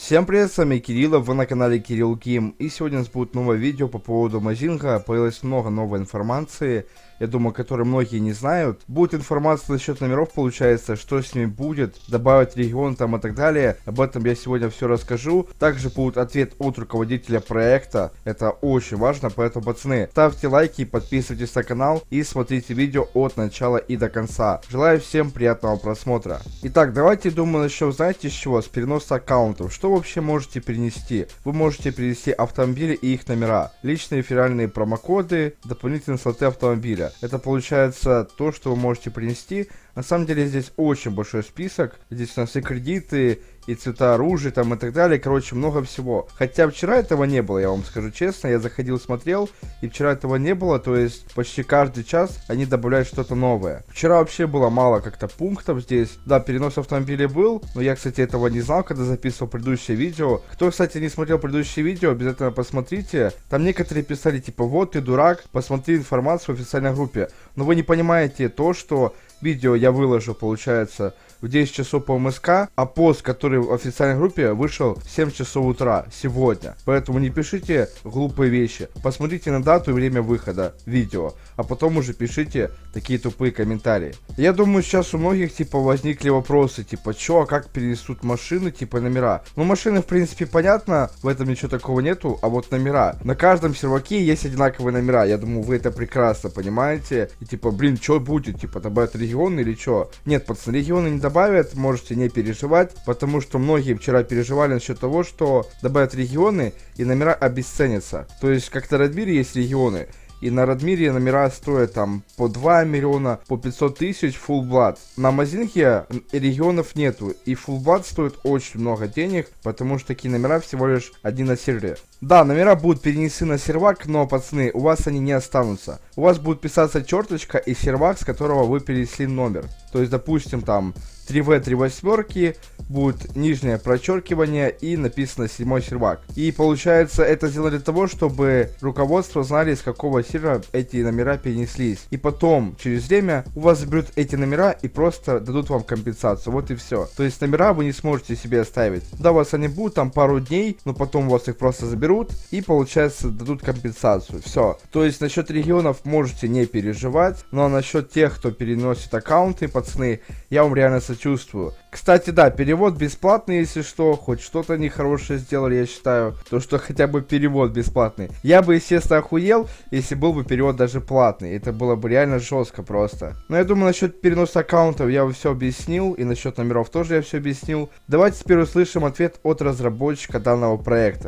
Всем привет, с вами Кирилл, вы на канале Кирилл Гейм, и сегодня у нас будет новое видео по поводу Мозинга. Появилось много новой информации, я думаю, которую многие не знают. Будет информация насчет номеров, получается, что с ними будет, добавить регион там и так далее. Об этом я сегодня все расскажу. Также будет ответ от руководителя проекта, это очень важно, поэтому, пацаны, ставьте лайки, подписывайтесь на канал и смотрите видео от начала и до конца. Желаю всем приятного просмотра. Итак, давайте, думаю, начнем, знаете, с чего? С переноса аккаунтов. Что вы вообще можете перенести? Вы можете перенести автомобили и их номера, личные реферальные промокоды, дополнительные слоты автомобиля. Это получается то, что вы можете принести. На самом деле здесь очень большой список. Здесь у нас и кредиты, и цвета оружия там и так далее. Короче, много всего. Хотя вчера этого не было, я вам скажу честно. Я заходил, смотрел, и вчера этого не было. То есть почти каждый час они добавляют что-то новое. Вчера вообще было мало как-то пунктов здесь. Да, перенос автомобиля был, но я, кстати, этого не знал, когда записывал предыдущее видео. Кто, кстати, не смотрел предыдущее видео, обязательно посмотрите. Там некоторые писали, типа, вот ты дурак, посмотри информацию в официальной группе. Но вы не понимаете то, что видео я выложу, получается, в 10 часов по МСК, а пост, который в официальной группе, вышел в 7 часов утра сегодня. Поэтому не пишите глупые вещи. Посмотрите на дату и время выхода видео, а потом уже пишите такие тупые комментарии. Я думаю, сейчас у многих, типа, возникли вопросы, типа, чё, а как перенесут машины, типа, номера? Ну, машины, в принципе, понятно, в этом ничего такого нету, а вот номера. На каждом серваке есть одинаковые номера, я думаю, вы это прекрасно понимаете. И, типа, блин, чё будет, типа, добавят регионы или чё? Нет, пацаны, регионы не добавят, можете не переживать, потому что многие вчера переживали насчет того, что добавят регионы и номера обесценятся. То есть, как на Радмире есть регионы, и на Радмире номера стоят там по 2 миллиона, по 500 тысяч Full Blood. На Мозинге регионов нету, и Full Blood стоит очень много денег, потому что такие номера всего лишь один на сервере. Да, номера будут перенесены на сервак, но, пацаны, у вас они не останутся. У вас будет писаться черточка и сервак, с которого вы перенесли номер. То есть, допустим, там 3В, 3 восьмерки, будет нижнее прочеркивание и написано 7 сервак. И получается, это сделали для того, чтобы руководство знали, с какого сервера эти номера перенеслись. И потом, через время, у вас заберут эти номера и просто дадут вам компенсацию. Вот и все. То есть номера вы не сможете себе оставить. Да, у вас они будут там пару дней, но потом у вас их просто заберут и, получается, дадут компенсацию. Все. То есть насчет регионов можете не переживать, но насчет тех, кто переносит аккаунты, пацаны, я вам реально сочувствую. Кстати, да, перевод бесплатный, если что, хоть что-то нехорошее сделали, я считаю, то что хотя бы перевод бесплатный. Я бы, естественно, охуел, если был бы перевод даже платный, это было бы реально жестко просто. Но я думаю, насчет переноса аккаунтов я все объяснил, и насчет номеров тоже я все объяснил. Давайте теперь услышим ответ от разработчика данного проекта.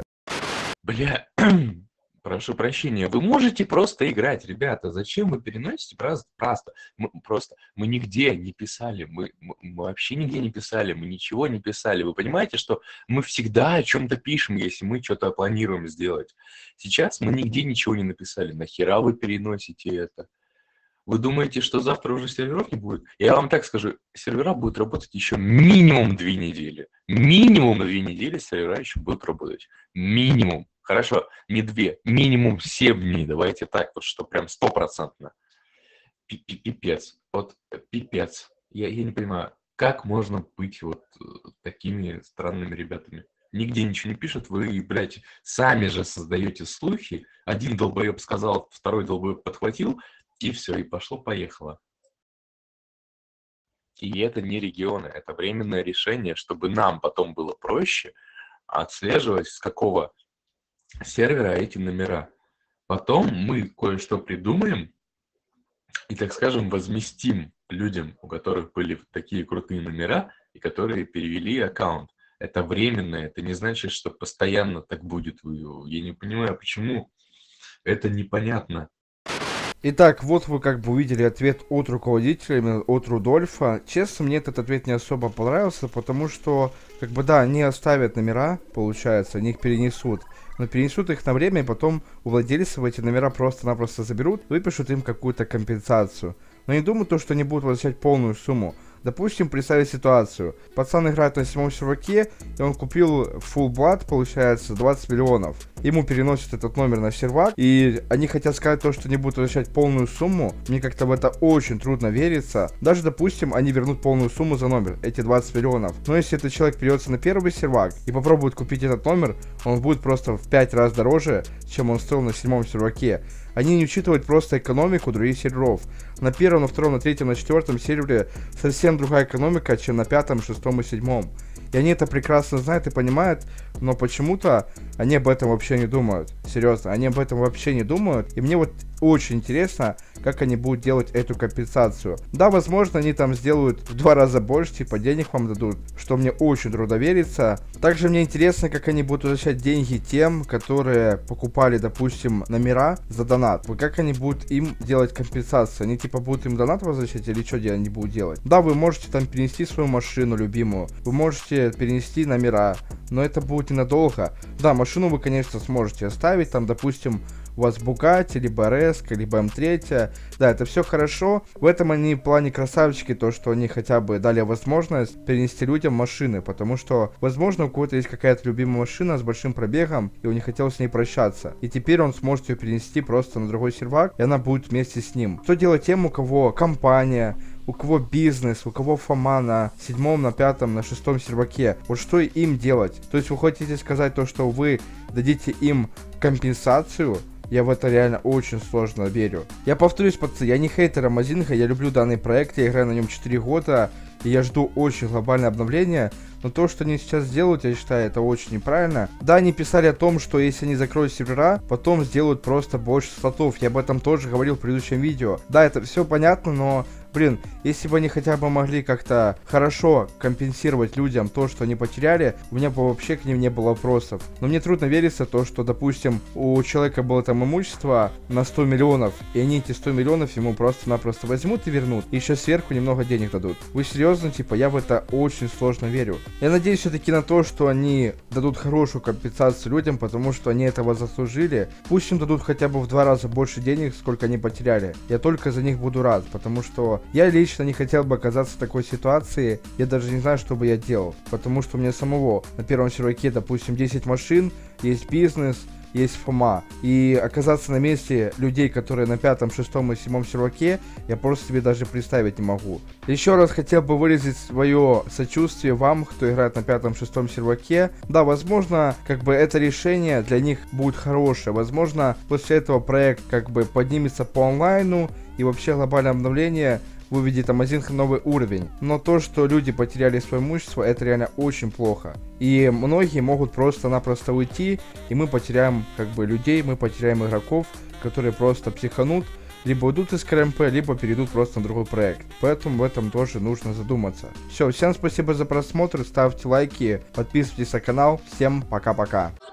Бля, прошу прощения, вы можете просто играть, ребята, зачем вы переносите мы нигде не писали, мы вообще нигде не писали, мы ничего не писали, вы понимаете, что мы всегда о чем-то пишем, если мы что-то планируем сделать. Сейчас мы нигде ничего не написали, нахера вы переносите это? Вы думаете, что завтра уже серверов не будет? Я вам так скажу, сервера будут работать еще минимум 2 недели. Минимум 2 недели сервера еще будут работать. Минимум. Хорошо, не 2, минимум 7 дней. Давайте так, вот что прям 100%. Пипец. Вот пипец. Я не понимаю, как можно быть вот такими странными ребятами. Нигде ничего не пишут, вы, блядь, сами же создаете слухи. Один долбоеб сказал, второй долбоеб подхватил, и все, и пошло-поехало. И это не регионы, это временное решение, чтобы нам потом было проще отслеживать, с какого сервера эти номера. Потом мы кое-что придумаем и, так скажем, возместим людям, у которых были такие крутые номера и которые перевели аккаунт. Это временно, это не значит, что постоянно так будет. Я не понимаю, почему это непонятно. Итак, вот вы как бы увидели ответ от руководителя, именно от Рудольфа. Честно, мне этот ответ не особо понравился, потому что, как бы, да, они оставят номера, получается, они их перенесут. Но перенесут их на время, и потом у владельцев эти номера просто-напросто заберут, выпишут им какую-то компенсацию. Но не думаю, что они будут возвращать полную сумму. Допустим, представить ситуацию. Пацан играет на 7 серваке, и он купил Full Blood, получается, 20 миллионов. Ему переносят этот номер на сервак, и они хотят сказать то, что не будут возвращать полную сумму. Мне как-то в это очень трудно верится. Даже, допустим, они вернут полную сумму за номер, эти 20 миллионов. Но если этот человек перейдется на первый сервак и попробует купить этот номер, он будет просто в 5 раз дороже, чем он стоил на 7 серваке. Они не учитывают просто экономику других серверов. На первом, на втором, на третьем, на четвертом сервере совсем другая экономика, чем на пятом, шестом и седьмом. И они это прекрасно знают и понимают, но почему-то они об этом вообще не думают. Серьезно, они об этом вообще не думают. И мне вот очень интересно, как они будут делать эту компенсацию. Да, возможно, они там сделают в 2 раза больше, типа денег вам дадут, что мне очень трудно верится. Также мне интересно, как они будут возвращать деньги тем, которые покупали, допустим, номера за донат. Вот как они будут им делать компенсацию? Они типа будут им донат возвращать или что они будут делать? Да, вы можете там перенести свою машину любимую, вы можете перенести номера, но это будет ненадолго. Да, машину вы, конечно, сможете оставить, там, допустим, у вас Bugatti, либо Reska, либо M3. Да, это все хорошо. В этом они в плане красавчики, то, что они хотя бы дали возможность перенести людям машины. Потому что, возможно, у кого-то есть какая-то любимая машина с большим пробегом, и он не хотел с ней прощаться. И теперь он сможет ее перенести просто на другой сервак, и она будет вместе с ним. Что делать тем, у кого компания, у кого бизнес, у кого фома на 7, на 5, на 6 серваке? Вот что им делать? То есть вы хотите сказать то, что вы дадите им компенсацию? Я в это реально очень сложно верю. Я повторюсь, пацаны, я не хейтер Амазинга, я люблю данный проект, я играю на нем 4 года, и я жду очень глобальное обновление. Но то, что они сейчас делают, я считаю, это очень неправильно. Да, они писали о том, что если они закроют сервера, потом сделают просто больше слотов. Я об этом тоже говорил в предыдущем видео. Да, это все понятно, но, блин, если бы они хотя бы могли как-то хорошо компенсировать людям то, что они потеряли, у меня бы вообще к ним не было вопросов. Но мне трудно вериться то, что, допустим, у человека было там имущество на 100 миллионов, и они эти 100 миллионов ему просто-напросто возьмут и вернут. И еще сверху немного денег дадут. Вы серьезно? Типа, я в это очень сложно верю. Я надеюсь все-таки на то, что они дадут хорошую компенсацию людям, потому что они этого заслужили. Пусть им дадут хотя бы в 2 раза больше денег, сколько они потеряли. Я только за них буду рад, потому что я лично не хотел бы оказаться в такой ситуации. Я даже не знаю, что бы я делал, потому что у меня самого на первом серваке, допустим, 10 машин, есть бизнес, есть фома. И оказаться на месте людей, которые на 5, 6 и 7 серваке, я просто себе даже представить не могу. Еще раз хотел бы выразить свое сочувствие вам, кто играет на 5, 6 серваке. Да, возможно, как бы это решение для них будет хорошее. Возможно, после этого проект как бы поднимется по онлайну, и вообще глобальное обновление выведет Амазинг на новый уровень. Но то, что люди потеряли свое имущество, это реально очень плохо. И многие могут просто-напросто уйти, и мы потеряем как бы людей, мы потеряем игроков, которые просто психанут, либо уйдут из КРМП, либо перейдут просто на другой проект. Поэтому в этом тоже нужно задуматься. Все, всем спасибо за просмотр, ставьте лайки, подписывайтесь на канал. Всем пока-пока.